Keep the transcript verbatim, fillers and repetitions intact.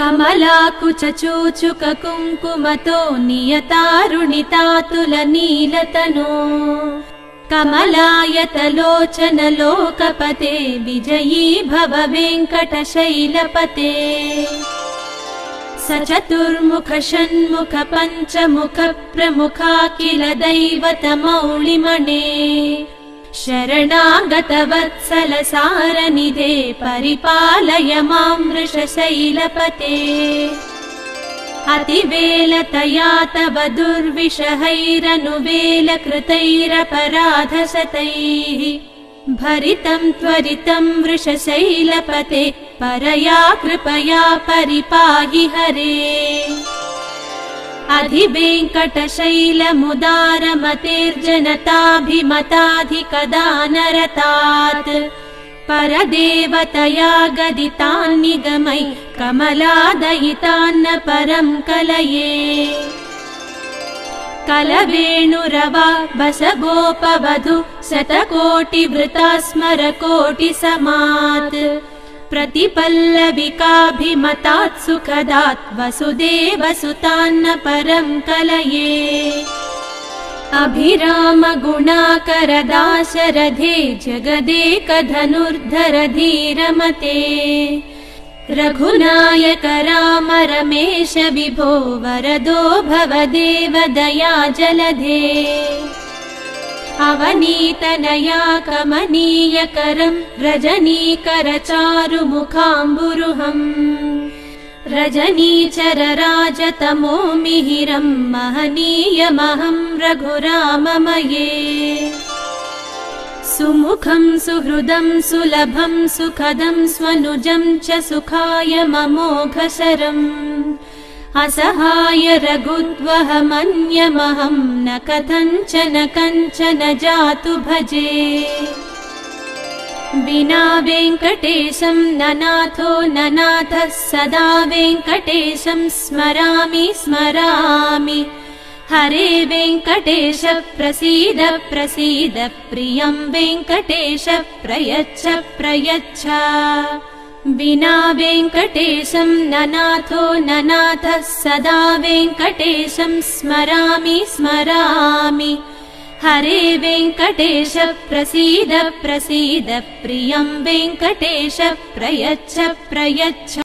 कमलाकुचूचुक कुङ्कुमतो नियतारुणितातुलनीलतनो कमलायतलोचन लोकपते विजयी भव वेङ्कटशैलपते स चतुर्मुख षण्मुख पञ्चमुख प्रमुखाखिल दैवतमौलिमणे शरणागतवत्सल सारनिधे परिपालय मां वृषशैलपते अतिवेलतया तव दुर्विषहैरनुवेलकृतैरपराधशतैः भरितं त्वरितं वृषशैलपते परया कृपया परिपाहि हरे अधिवेङ्कटशैलमुदारमतेर्जनताभिमताधिकदानरतात् परदेवतया गदितान्निगमै कमलादयितान्न परं कलये कलवेणुरवा बसगोपवधू शतकोटिवृता स्मरकोटिसमात् प्रतिपल्लविकाभिमतात् सुखदात् वसुदेवसुतान्न परं कलये अभिराम गुणाकर दाशरथे जगदेकधनुर्धर धीरमते रघुनायक राम रमेश विभो वरदो भवदेव दया जलधे अवनीतनया कमनीयकरं रजनीकर चारुमुखाम्बुरुहम् रजनीचर राजतमो मिहिरं महनीयमहं रघुराममये सुमुखं सुहृदं सुलभं सुखदं स्वनुजं च सुखाय ममोघशरम् असहाय रघुद्वहमन्यमहं न कथञ्चन कञ्चन जातु भजे विना वेङ्कटेशं ननाथो ननाथः सदा वेङ्कटेशं स्मरामि स्मरामि हरे वेङ्कटेश प्रसीद प्रसीद प्रियं वेङ्कटेश प्रयच्छ प्रयच्छ विना वेङ्कटेशं ननाथो ननाथः सदा वेङ्कटेशं स्मरामि स्मरामि हरे वेङ्कटेश प्रसीद प्रसीद प्रियं वेङ्कटेश प्रयच्छ प्रयच्छ।